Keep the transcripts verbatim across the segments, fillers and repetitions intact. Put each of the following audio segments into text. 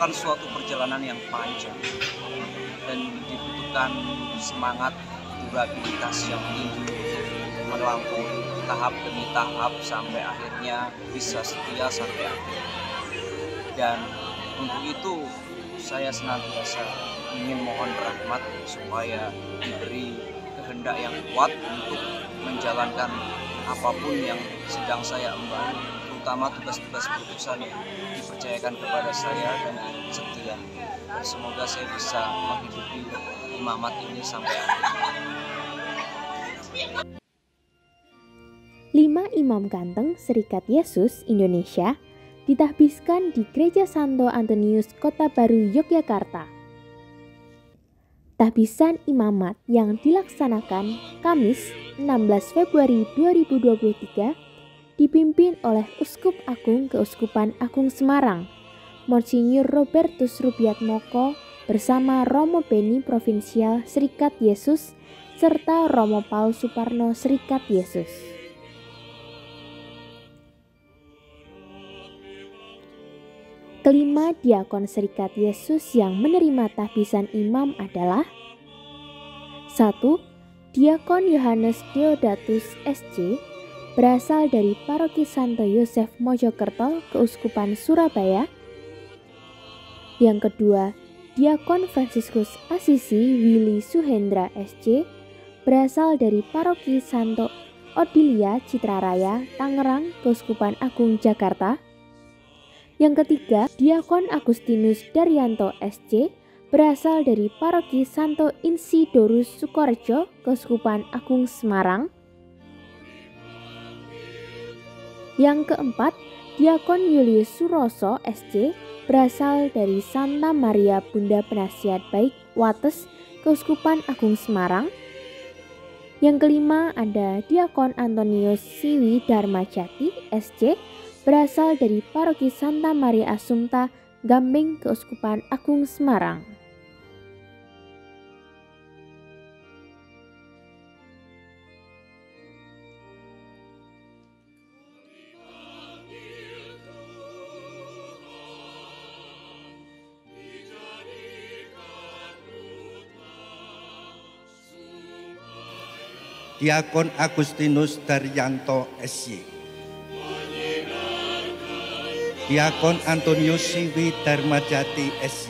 merupakan suatu perjalanan yang panjang dan dibutuhkan semangat durabilitas yang tinggi untuk melampaui tahap demi tahap sampai akhirnya bisa setia sampai akhir. Dan untuk itu saya senantiasa ingin mohon rahmat supaya diberi kehendak yang kuat untuk menjalankan apapun yang sedang saya emban, terutama tugas-tugas perutusan yang dipercayakan kepada saya dengan setia. Dan semoga saya bisa menghidupi imamat ini sampai akhir. Lima imam ganteng Serikat Yesus Indonesia ditahbiskan di Gereja Santo Antonius Kota Baru, Yogyakarta. Tahbisan imamat yang dilaksanakan Kamis enam belas Februari dua ribu dua puluh tiga dipimpin oleh Uskup Agung Keuskupan Agung Semarang, Monsinyur Robertus Rubiatmoko bersama Romo Beni Provinsial Serikat Yesus serta Romo Paul Suparno Serikat Yesus. Kelima diakon Serikat Yesus yang menerima tahbisan imam adalah satu. Diakon Yohanes Deodatus S C berasal dari Paroki Santo Yosef Mojokerto, Keuskupan Surabaya. Yang kedua, Diakon Fransiskus Asisi Willy Suhendra S C berasal dari Paroki Santo Odilia Citraraya, Tangerang, Keuskupan Agung Jakarta. Yang ketiga, Diakon Agustinus Daryanto S C berasal dari Paroki Santo Insidorus Sukorejo, Keuskupan Agung Semarang. Yang keempat, Diakon Julius Suroso S C berasal dari Santa Maria Bunda Penasihat Baik Wates, Keuskupan Agung Semarang. Yang kelima ada Diakon Antonius Siwi Dharmajati S C berasal dari Paroki Santa Maria Assumpta, Gambing, Keuskupan Agung Semarang. Diakon Agustinus Daryanto S C, Diakon Antonius Siwi Dharmajati S C,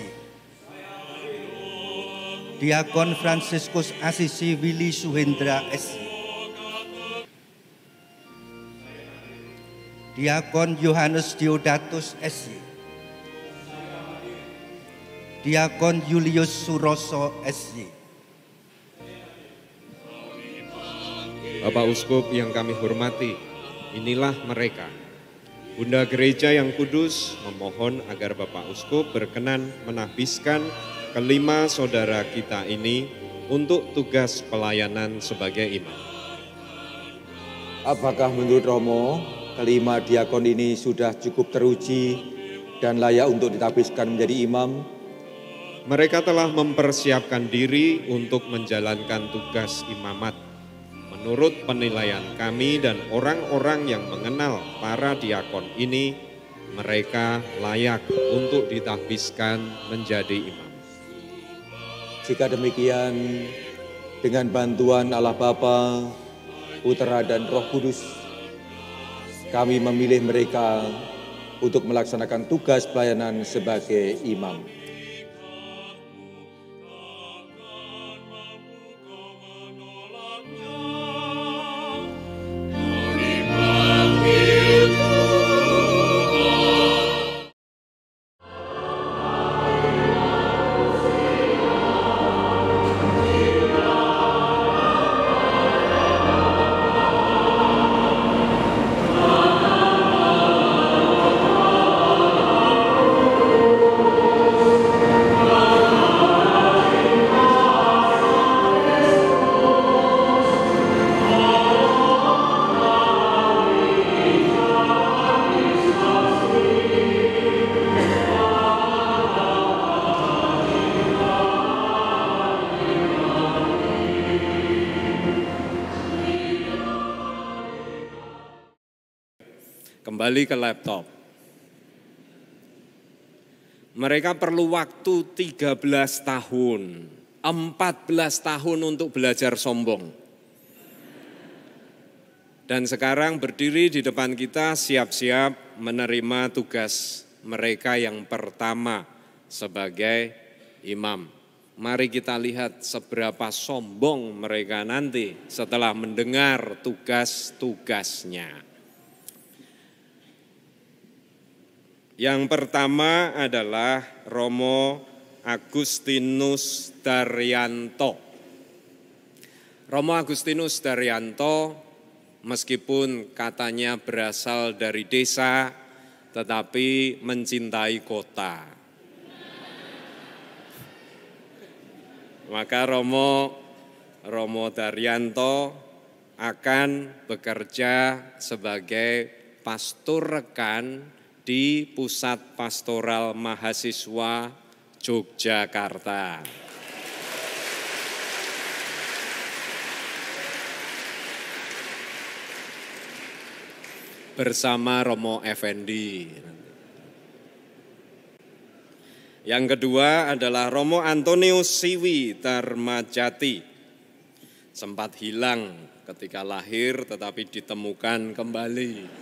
Diakon Fransiskus Asisi Willy Suhendra S C, Diakon Yohanes Deodatus S C, Diakon Julius Suroso S C. Bapak Uskup yang kami hormati, inilah mereka. Bunda Gereja yang Kudus memohon agar Bapak Uskup berkenan menahbiskan kelima saudara kita ini untuk tugas pelayanan sebagai imam. Apakah menurut Romo, kelima diakon ini sudah cukup teruji dan layak untuk ditahbiskan menjadi imam? Mereka telah mempersiapkan diri untuk menjalankan tugas imamat. Menurut penilaian kami dan orang-orang yang mengenal para diakon ini, mereka layak untuk ditahbiskan menjadi imam. Jika demikian, dengan bantuan Allah Bapa, Putra dan Roh Kudus, kami memilih mereka untuk melaksanakan tugas pelayanan sebagai imam. Kembali ke laptop. Mereka perlu waktu tiga belas tahun, empat belas tahun untuk belajar sombong. Dan sekarang berdiri di depan kita siap-siap menerima tugas mereka yang pertama sebagai imam. Mari kita lihat seberapa sombong mereka nanti setelah mendengar tugas-tugasnya. Yang pertama adalah Romo Agustinus Daryanto. Romo Agustinus Daryanto meskipun katanya berasal dari desa, tetapi mencintai kota. Maka Romo Romo Daryanto akan bekerja sebagai pastor rekan di Pusat Pastoral Mahasiswa Yogyakarta. Bersama Romo Effendi. Yang kedua adalah Romo Antonius Siwi Darmajati. Sempat hilang ketika lahir tetapi ditemukan kembali.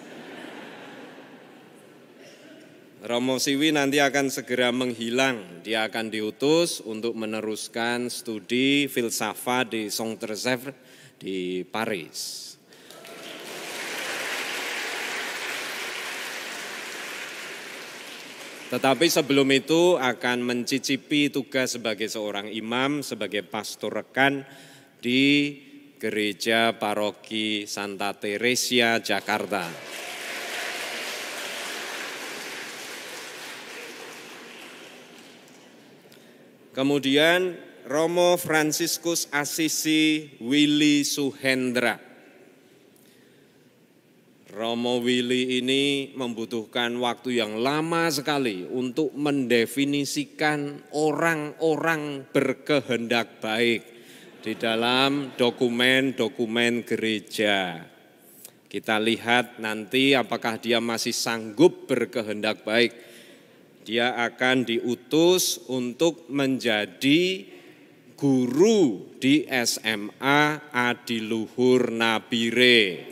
Romo Siwi nanti akan segera menghilang. Dia akan diutus untuk meneruskan studi filsafat di Saint-Therese di Paris. Tetapi sebelum itu akan mencicipi tugas sebagai seorang imam, sebagai pastor rekan di Gereja Paroki Santa Teresia, Jakarta. Kemudian Romo Fransiskus Assisi Willy Suhendra. Romo Willy ini membutuhkan waktu yang lama sekali untuk mendefinisikan orang-orang berkehendak baik di dalam dokumen-dokumen gereja. Kita lihat nanti apakah dia masih sanggup berkehendak baik. Dia akan diutus untuk menjadi guru di S M A Adiluhur Nabire.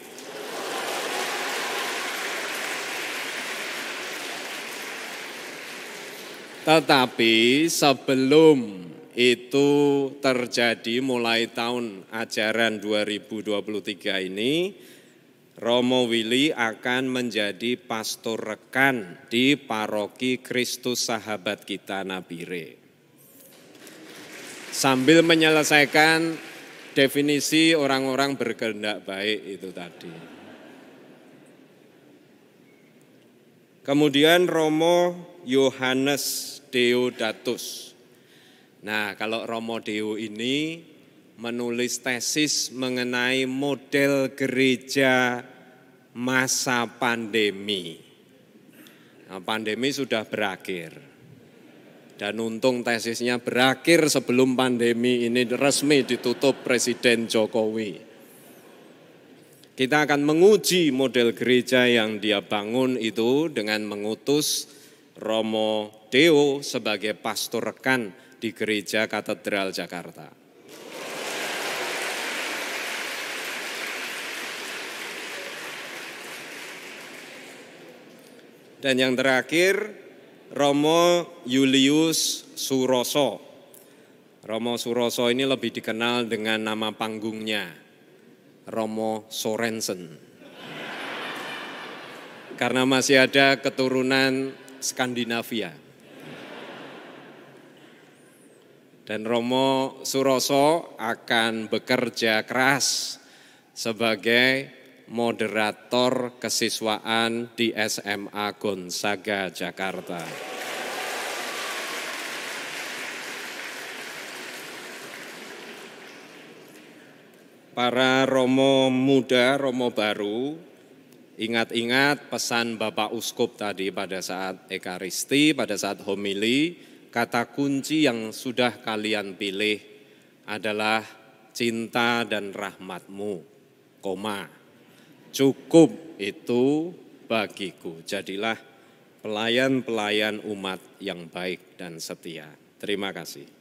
Tetapi sebelum itu terjadi mulai tahun ajaran dua ribu dua puluh tiga ini, Romo Willy akan menjadi pastor rekan di Paroki Kristus Sahabat Kita Nabire. Sambil menyelesaikan definisi orang-orang berkehendak baik itu tadi. Kemudian Romo Yohanes Deodatus. Nah, kalau Romo Deo ini menulis tesis mengenai model gereja masa pandemi. Nah, pandemi sudah berakhir. Dan untung tesisnya berakhir sebelum pandemi ini resmi ditutup Presiden Jokowi. Kita akan menguji model gereja yang dia bangun itu dengan mengutus Romo Deo sebagai pastor rekan di Gereja Katedral Jakarta. Dan yang terakhir, Romo Julius Suroso. Romo Suroso ini lebih dikenal dengan nama panggungnya, Romo Sorensen. Karena masih ada keturunan Skandinavia. Dan Romo Suroso akan bekerja keras sebagai moderator kesiswaan di S M A Gonzaga, Jakarta. Para Romo muda, Romo baru, ingat-ingat pesan Bapak Uskup tadi pada saat Ekaristi, pada saat homili, kata kunci yang sudah kalian pilih adalah cinta dan rahmatmu, koma. Cukup itu bagiku, jadilah pelayan-pelayan umat yang baik dan setia. Terima kasih.